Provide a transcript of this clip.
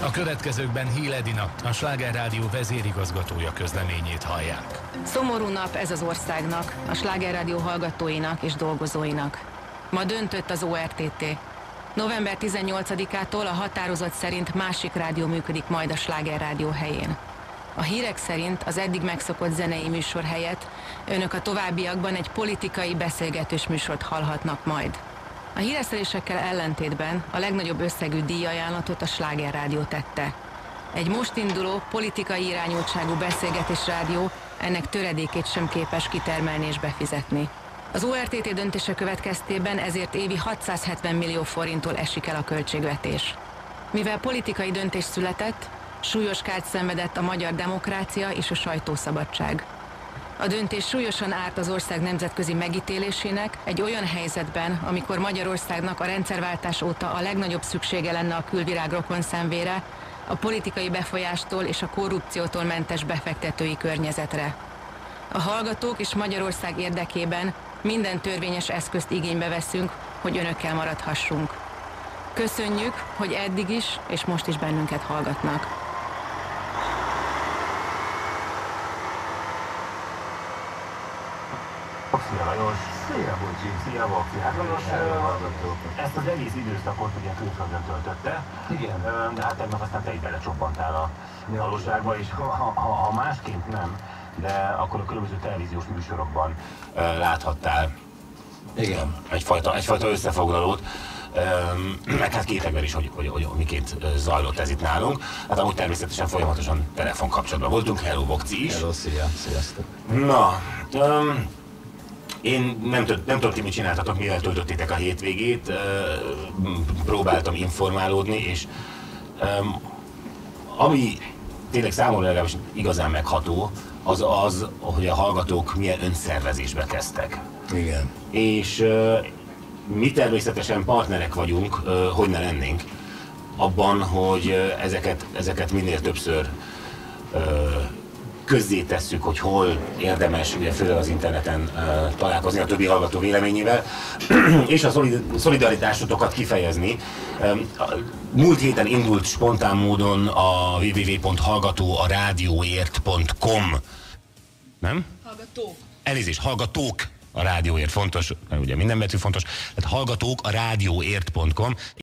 A következőkben Hill Edina, a Sláger Rádió vezérigazgatója közleményét hallják. Szomorú nap ez az országnak, a Sláger Rádió hallgatóinak és dolgozóinak. Ma döntött az ORTT. November 18-ától a határozat szerint másik rádió működik majd a Sláger Rádió helyén. A hírek szerint az eddig megszokott zenei műsor helyett önök a továbbiakban egy politikai beszélgetős műsort hallhatnak majd. A híresztelésekkel ellentétben a legnagyobb összegű díjajánlatot a Sláger Rádió tette. Egy most induló, politikai irányultságú beszélgetés rádió ennek töredékét sem képes kitermelni és befizetni. Az ORTT döntése következtében ezért évi 670 millió forinttól esik el a költségvetés. Mivel politikai döntés született, súlyos kárt szenvedett a magyar demokrácia és a sajtószabadság. A döntés súlyosan árt az ország nemzetközi megítélésének egy olyan helyzetben, amikor Magyarországnak a rendszerváltás óta a legnagyobb szüksége lenne a külvilág rokonszenvére, a politikai befolyástól és a korrupciótól mentes befektetői környezetre. A hallgatók és Magyarország érdekében minden törvényes eszközt igénybe veszünk, hogy önökkel maradhassunk. Köszönjük, hogy eddig is és most is bennünket hallgatnak. Szia Lajos! Szia Bocsi! Szia Bocsi! Hát Lajos, ezt az egész időszakot ugye külföldön töltötte. Igen. De hát tegnap aztán te is belecsobbantál a valóságba, és ha másként nem, de akkor a különböző televíziós műsorokban láthattál. Igen. Egyfajta összefoglalót. Meg hát kétlegben is, hogy miként zajlott ez itt nálunk. Hát amúgy természetesen folyamatosan telefonkapcsolatban voltunk. Hello, Bokci is. Hello, szia! Sziasztok! Na, én nem tudom, ti mit csináltatok, mivel töltöttétek a hétvégét. Próbáltam informálódni, és ami tényleg számomra legalábbis igazán megható, az, hogy a hallgatók milyen önszervezésbe kezdtek. Igen. És mi természetesen partnerek vagyunk, hogy ne lennénk, abban, hogy ezeket minél többször közzétesszük, hogy hol érdemes, ugye főleg az interneten találkozni a többi hallgató véleményével, és a szolidaritásotokat kifejezni. Múlt héten indult spontán módon a www.hallgatóarádióért.com. Nem? Hallgatók. Elnézést, hallgatók a rádióért fontos, mert ugye minden betű fontos, tehát hallgatók a rádióért.com.